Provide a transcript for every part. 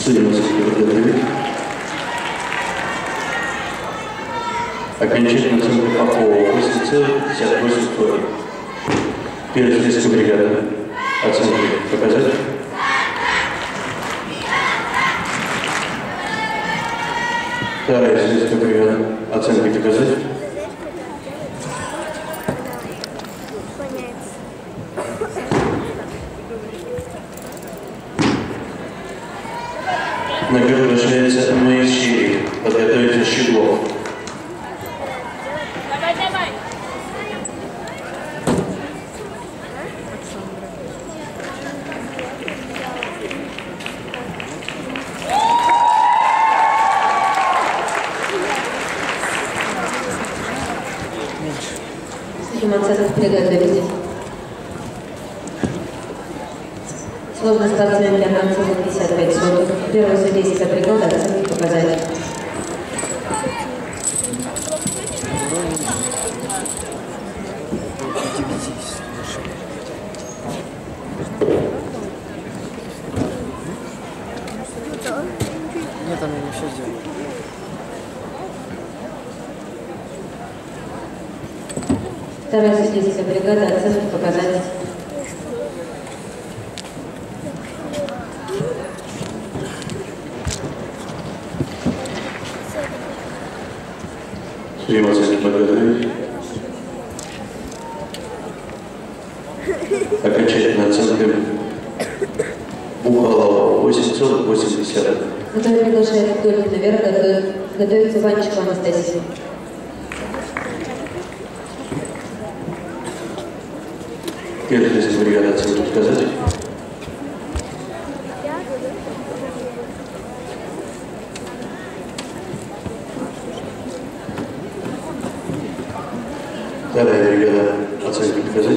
Судимость подготовить. Окончательная оценка Попова 8,58. Первая сельская бригада. Оценки показать. Вторая сельская бригада. Оценки показать. На бюро приглашается Моисеев. Подготовиться Щеглов. Оценку приготовить. Сложный спортсмен для танца за 55 соток. Первая судейская бригада, оценки показать. Нет, там я не все сделал. Вторая судейская бригада, оценки показать. Судим оценки подготовить. Окончательная оценка Бухалова 8,80. Который приглашает вдоль наверх, готовится Ванчикова Анастасия. Первая сельская бригада, оценки показать. Вторая бригада, оценки показать.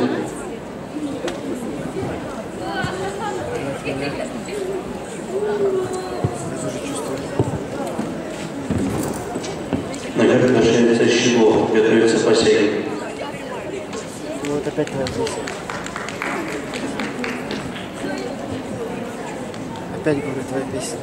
Наверх приглашается Щеглов. Готовится Посегин. Вот опять твоя здесь. Опять говорю, твоя песня.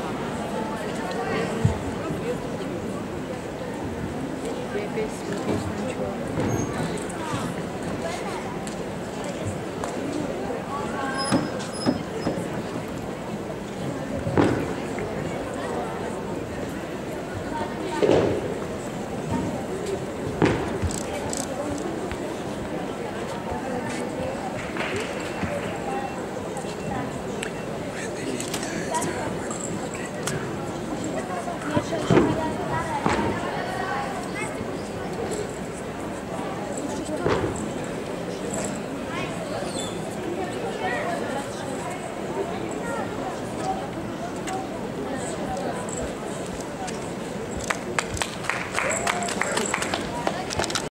Песня.